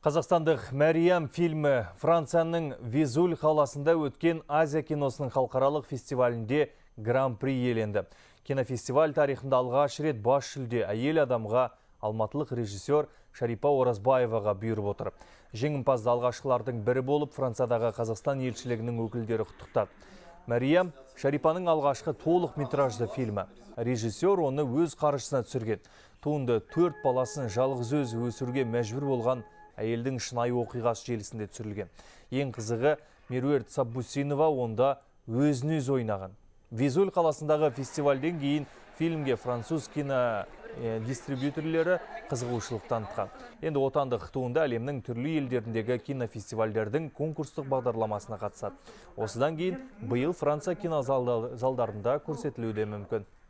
Қазақстандық Мәриям фильмі Францияның Везуль қаласында өткен Азия киносының халықаралық фестивалінде гран-при иеленді. Кинофестиваль тарихында алғаш рет бас жүлде әйел адамға алматылық режиссер Шарипа Оразбаеваға бұйырып отыр. Жеңімпазды алғашқылардың бірі болып Франциядағы Қазақстан елшілігінің өкілдері құттықтады. Мәриям Шарипаның алғашқы толық метражды фильмі. Режиссер оны өз қаржысына түсірген. Туынды 4 баласын жалғыз өзі өсіруге мәжбүр болған әйелдің шынайы оқиғасы желісінде түсірілген. Ең қызығы, Меруерт Саббусинова онда өзін-өз ойнаған. Везуль қаласындағы фестивальден кейін фильмге француз кино дистрибьюторлері қызығушылық танытқан. Енді отандық туынды әлемнің түрлі елдеріндегі кинофестивальдердің конкурстық бағдарламасына қатысады. Осыдан кейін биыл Франция кинозалдарында көрсетілуі де мүмкін.